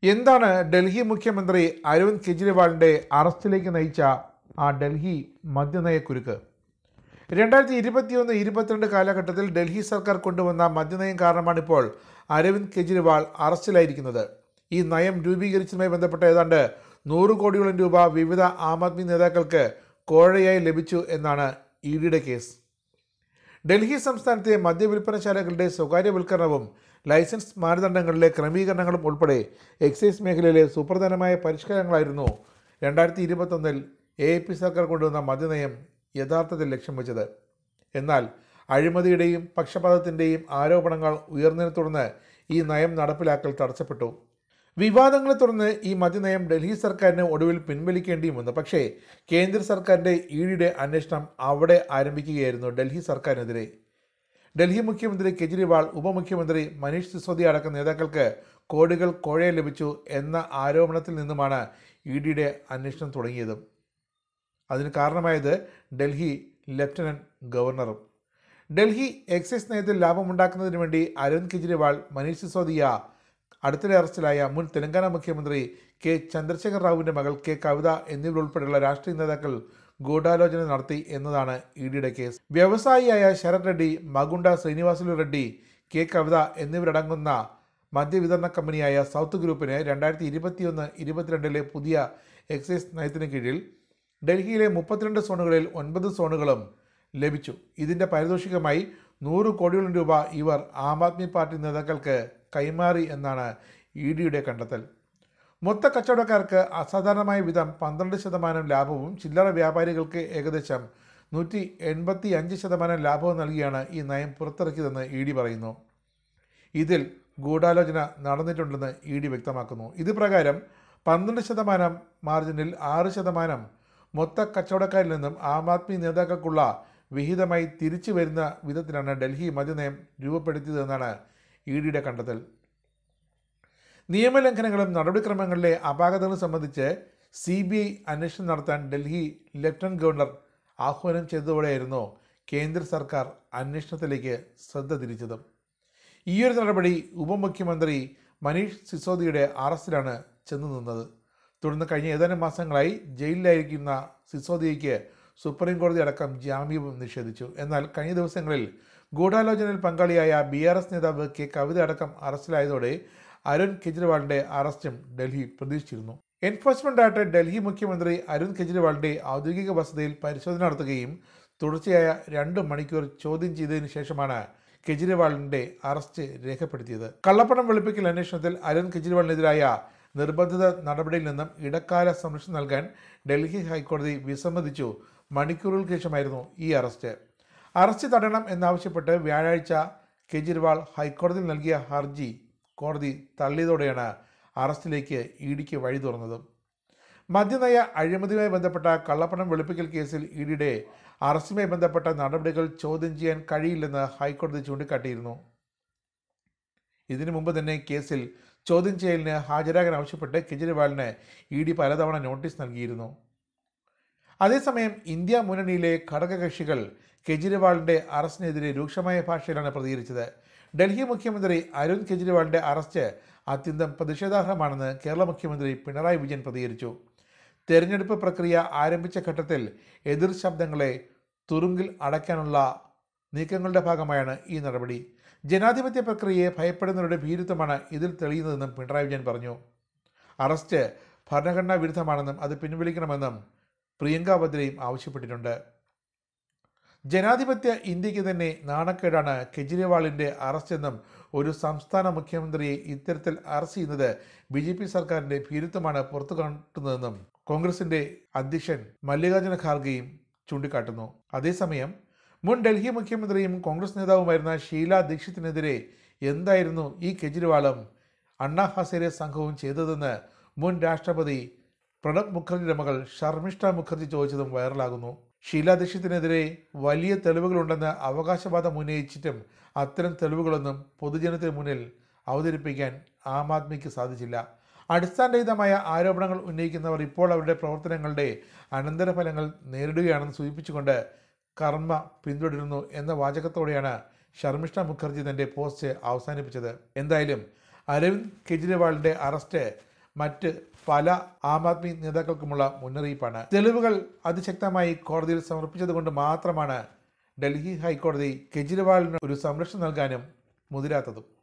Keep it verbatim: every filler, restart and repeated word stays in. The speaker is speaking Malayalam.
എന്താണ് ഡൽഹി മുഖ്യമന്ത്രി അരവിന്ദ് കെജ്രിവാളിൻ്റെ അറസ്റ്റിലേക്ക് നയിച്ച ആ ഡൽഹി മദ്യനയക്കുരുക്ക്? രണ്ടായിരത്തി ഇരുപത്തിയൊന്ന് ഇരുപത്തിരണ്ട് കാലഘട്ടത്തിൽ ഡൽഹി സർക്കാർ കൊണ്ടുവന്ന മദ്യനയം കാരണമാണിപ്പോൾ അരവിന്ദ് കെജ്രിവാൾ അറസ്റ്റിലായിരിക്കുന്നത്. ഈ നയം രൂപീകരിച്ചതുമായി ബന്ധപ്പെട്ട ഏതാണ്ട് നൂറ് കോടിയോളം രൂപ വിവിധ ആം ആദ്മി നേതാക്കൾക്ക് കോഴയായി ലഭിച്ചു എന്നാണ് ഇ ഡിയുടെ കേസ്. ഡൽഹി സംസ്ഥാനത്തെ മദ്യവിൽപ്പനശാലകളുടെ സ്വകാര്യവൽക്കരണവും ലൈസൻസ് മാനദണ്ഡങ്ങളിലെ ക്രമീകരണങ്ങളും ഉൾപ്പെടെ എക്സൈസ് മേഖലയിലെ സുപ്രധാനമായ പരിഷ്കാരങ്ങളായിരുന്നു രണ്ടായിരത്തി ഇരുപത്തൊന്നിൽ എ എ പി സർക്കാർ കൊണ്ടുവന്ന മദ്യനയം യഥാർത്ഥത്തിൽ ലക്ഷ്യം വെച്ചത്. എന്നാൽ അഴിമതിയുടെയും പക്ഷപാതത്തിൻ്റെയും ആരോപണങ്ങൾ ഉയർന്നതിനെ തുടർന്ന് ഈ നയം നടപ്പിലാക്കൽ തടസ്സപ്പെട്ടു. വിവാദങ്ങളെ തുടർന്ന് ഈ മദ്യനയം ഡൽഹി സർക്കാരിന് ഒടുവിൽ പിൻവലിക്കേണ്ടിയും വന്നു. പക്ഷേ കേന്ദ്ര സർക്കാരിൻ്റെ ഇ ഡിയുടെ അന്വേഷണം അവിടെ ആരംഭിക്കുകയായിരുന്നു ഡൽഹി സർക്കാരിനെതിരെ. ഡൽഹി മുഖ്യമന്ത്രി കെജ്രിവാൾ, ഉപമുഖ്യമന്ത്രി മനീഷ് സിസോദിയ അടക്കം നേതാക്കൾക്ക് കോടികൾ കോഴയായി ലഭിച്ചു എന്ന ആരോപണത്തിൽ നിന്നുമാണ് ഇ ഡിയുടെ അന്വേഷണം തുടങ്ങിയത്. അതിന് കാരണമായത് ഡൽഹി ലഫ്റ്റനന്റ് ഗവർണറും. ഡൽഹി എക്സൈസ് നയത്തിൽ ലാഭമുണ്ടാക്കുന്നതിന് വേണ്ടി അരവിന്ദ് കെജ്രിവാൾ, മനീഷ് സിസോദിയ, അടുത്തിടെ അറസ്റ്റിലായ മുൻ തെലങ്കാന മുഖ്യമന്ത്രി കെ ചന്ദ്രശേഖർ റാവുവിൻ്റെ മകൾ കെ കവിത എന്നിവരുൾപ്പെടെയുള്ള രാഷ്ട്രീയ നേതാക്കൾ ഗൂഢാലോചന നടത്തി എന്നതാണ് ഇ ഡിയുടെ കേസ്. വ്യവസായിയായ ശരത് റെഡ്ഡി, മകുണ്ട ശ്രീനിവാസുലു റെഡ്ഡി, കെ കവിത എന്നിവരടങ്ങുന്ന മദ്യവിതരണ കമ്പനിയായ സൗത്ത് ഗ്രൂപ്പിന് രണ്ടായിരത്തി ഇരുപത്തിയൊന്ന് ഇരുപത്തിരണ്ടിലെ പുതിയ എക്സൈസ് നയത്തിന് കീഴിൽ ഡൽഹിയിലെ മുപ്പത്തിരണ്ട് സോണുകളിൽ ഒൻപത് സോണുകളും ലഭിച്ചു. ഇതിൻ്റെ പാരിതോഷികമായി നൂറ് കോടിയോളം രൂപ ഇവർ ആം ആദ്മി പാർട്ടി നേതാക്കൾക്ക് കൈമാറി എന്നാണ് ഇ ഡിയുടെ കണ്ടെത്തൽ. മൊത്ത കച്ചവടക്കാർക്ക് അസാധാരണമായ വിധം പന്ത്രണ്ട് ശതമാനം ലാഭവും ചില്ലറ വ്യാപാരികൾക്ക് ഏകദേശം നൂറ്റി എൺപത്തി അഞ്ച് ശതമാനം ലാഭവും നൽകിയാണ് ഈ നയം പുറത്തിറക്കിയതെന്ന് ഇ ഡി പറയുന്നു. ഇതിൽ ഗൂഢാലോചന നടന്നിട്ടുണ്ടെന്ന് ഇ ഡി വ്യക്തമാക്കുന്നു. ഇത് പ്രകാരം പന്ത്രണ്ട് ശതമാനം മാർജിനിൽ ആറ് ശതമാനം മൊത്ത കച്ചവടക്കാരിൽ നിന്നും ആം ആദ്മി നേതാക്കൾക്കുള്ള വിഹിതമായി തിരിച്ചു വരുന്ന വിധത്തിലാണ് ഡൽഹി മദ്യനയം രൂപപ്പെടുത്തിയതെന്നാണ് ഇ ഡിയുടെ കണ്ടെത്തൽ. നിയമലംഘനങ്ങളും നടപടിക്രമങ്ങളിലെ അപാകതകളും സംബന്ധിച്ച് സി ബി ഐ അന്വേഷണം നടത്താൻ ഡൽഹി ലഫ്റ്റനന്റ് ഗവർണർ ആഹ്വാനം ചെയ്തതോടെയായിരുന്നു കേന്ദ്ര സർക്കാർ അന്വേഷണത്തിലേക്ക് ശ്രദ്ധ തിരിച്ചതും. ഈയൊരു നടപടി ഉപമുഖ്യമന്ത്രി മനീഷ് സിസോദിയുടെ അറസ്റ്റിലാണ് ചെന്നു നിന്നത്. തുടർന്ന് കഴിഞ്ഞ ഏതാനും മാസങ്ങളായി ജയിലിലായിരിക്കുന്ന സിസോദിയയ്ക്ക് സുപ്രീം കോടതി അടക്കം ജാമ്യവും നിഷേധിച്ചു. എന്നാൽ കഴിഞ്ഞ ദിവസങ്ങളിൽ ഗൂഢാലോചനയിൽ പങ്കാളിയായ ബി ആർ എസ് നേതാവ് കെ കവിത അടക്കം അറസ്റ്റിലായതോടെ അരവിന്ദ് കെജ്രിവാളിൻ്റെ അറസ്റ്റും ഡൽഹി പ്രതീക്ഷിച്ചിരുന്നു. എൻഫോഴ്സ്മെന്റ് ഡയറക്ടർ ഡൽഹി മുഖ്യമന്ത്രി അരവിന്ദ് കെജ്രിവാളിൻ്റെ ഔദ്യോഗിക വസതിയിൽ പരിശോധന നടത്തുകയും തുടർച്ചയായ രണ്ട് മണിക്കൂർ ചോദ്യം ചെയ്തതിനു ശേഷമാണ് കെജ്രിവാളിൻ്റെ അറസ്റ്റ് രേഖപ്പെടുത്തിയത്. കള്ളപ്പണം വെളുപ്പിക്കൽ അന്വേഷണത്തിൽ അരവിന്ദ് കെജ്രിവാളിനെതിരായ നിർബന്ധിത നടപടിയിൽ നിന്നും ഇടക്കാല സംരക്ഷണം നൽകാൻ ഡൽഹി ഹൈക്കോടതി വിസമ്മതിച്ചു. മണിക്കൂറുകൾക്ക് ശേഷമായിരുന്നു ഈ അറസ്റ്റ്. അറസ്റ്റ് തടയണം എന്നാവശ്യപ്പെട്ട് വ്യാഴാഴ്ച കെജ്രിവാൾ ഹൈക്കോടതിയിൽ നൽകിയ ഹർജി കോടതി തള്ളിയതോടെയാണ് അറസ്റ്റിലേക്ക് ഇ ഡിക്ക് വഴി തുറന്നത്. മദ്യനയ അഴിമതിയുമായി ബന്ധപ്പെട്ട കള്ളപ്പണം വെളുപ്പിക്കൽ കേസിൽ ഇ ഡിയുടെ അറസ്റ്റുമായി ബന്ധപ്പെട്ട നടപടികൾ ചോദ്യം ചെയ്യാൻ കഴിയില്ലെന്ന് ഹൈക്കോടതി ചൂണ്ടിക്കാട്ടിയിരുന്നു. ഇതിനു മുമ്പ് തന്നെ കേസിൽ ചോദ്യം ചെയ്യലിന് ഹാജരാകാൻ ആവശ്യപ്പെട്ട് കെജ്രിവാളിന് ഇ ഡി പലതവണ നോട്ടീസ് നൽകിയിരുന്നു. അതേസമയം ഇന്ത്യ മുന്നണിയിലെ ഘടകകക്ഷികൾ കെജ്രിവാളിൻ്റെ അറസ്റ്റിനെതിരെ രൂക്ഷമായ ഭാഷയിലാണ് പ്രതികരിച്ചത്. ഡൽഹി മുഖ്യമന്ത്രി അരവിന്ദ് കെജ്രിവാളിൻ്റെ അറസ്റ്റ് അത്യന്തം പ്രതിഷേധാർഹമാണെന്ന് കേരള മുഖ്യമന്ത്രി പിണറായി വിജയൻ പ്രതികരിച്ചു. തെരഞ്ഞെടുപ്പ് പ്രക്രിയ ആരംഭിച്ച ഘട്ടത്തിൽ എതിർ ശബ്ദങ്ങളെ തുറുങ്കിൽ അടയ്ക്കാനുള്ള നീക്കങ്ങളുടെ ഭാഗമായാണ് ഈ നടപടി. ജനാധിപത്യ പ്രക്രിയയെ ഭയപ്പെടുന്നവരുടെ ഭീരുത്വമാണ് ഇതിൽ തെളിയുന്നതെന്നും പിണറായി വിജയൻ പറഞ്ഞു. അറസ്റ്റ് ഭരണഘടനാ വിരുദ്ധമാണെന്നും അത് പിൻവലിക്കണമെന്നും പ്രിയങ്ക വദ്രയും ആവശ്യപ്പെട്ടിട്ടുണ്ട്. ജനാധിപത്യ ഇന്ത്യക്ക് തന്നെ നാണക്കേടാണ് കെജ്രിവാളിൻ്റെ അറസ്റ്റെന്നും ഒരു സംസ്ഥാന മുഖ്യമന്ത്രിയെ ഇത്തരത്തിൽ അറസ്റ്റ് ചെയ്യുന്നത് ബി ജെ പി സർക്കാരിൻ്റെ ഭീരുത്വമാണ് പുറത്തു കാട്ടുന്നതെന്നും കോൺഗ്രസിൻ്റെ അധ്യക്ഷൻ മല്ലികാർജ്ജുന ഖാർഗെയും ചൂണ്ടിക്കാട്ടുന്നു. അതേസമയം മുൻ ഡൽഹി മുഖ്യമന്ത്രിയും കോൺഗ്രസ് നേതാവുമായിരുന്ന ഷീല ദീക്ഷിത്തിനെതിരെ എന്തായിരുന്നു ഈ കെജ്രിവാളും അണ്ണാ ഹസേരെ സംഘവും ചെയ്തതെന്ന് മുൻ രാഷ്ട്രപതി പ്രണബ് മുഖർജിയുടെ മകൾ ശർമിഷ്ഠ മുഖർജി ചോദിച്ചതും വൈറലാകുന്നു. ഷീല ദീക്ഷിത്തിനെതിരെ വലിയ തെളിവുകളുണ്ടെന്ന് അവകാശവാദം ഉന്നയിച്ചിട്ടും അത്തരം തെളിവുകളൊന്നും പൊതുജനത്തിന് മുന്നിൽ അവതരിപ്പിക്കാൻ ആം ആദ്മിക്ക് സാധിച്ചില്ല. അടിസ്ഥാനരഹിതമായ ആരോപണങ്ങൾ ഉന്നയിക്കുന്നവർ ഇപ്പോൾ അവരുടെ പ്രവർത്തനങ്ങളുടെ അനന്തരഫലങ്ങൾ നേരിടുകയാണെന്ന് സൂചിപ്പിച്ചുകൊണ്ട് കർമ്മ പിന്തുടരുന്നു എന്ന വാചകത്തോടെയാണ് ശർമിഷ്ഠ മുഖർജി തൻ്റെ പോസ്റ്റ് അവസാനിപ്പിച്ചത്. എന്തായാലും അരവിന്ദ് കെജ്രിവാളിൻ്റെ അറസ്റ്റ് മറ്റ് പല ആം ആദ്മി നേതാക്കൾക്കുമുള്ള മുന്നറിയിപ്പാണ്. തെളിവുകൾ അതിശക്തമായി കോടതിയിൽ സമർപ്പിച്ചതുകൊണ്ട് മാത്രമാണ് ഡൽഹി ഹൈക്കോടതി കെജ്രിവാളിന് ഒരു സംരക്ഷണം നൽകാനും മുതിരാത്തതും.